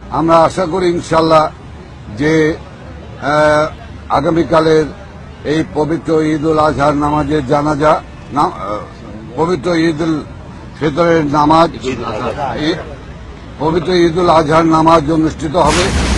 আমরা আশা করি ইনশাল্লাহ যে আগামীকালের এই পবিত্র ঈদ উল আজহার নামাজের জানাজা পবিত্র ঈদ উল ফিতরের নামাজ পবিত্র ঈদ উল আজহার নামাজ অনুষ্ঠিত হবে।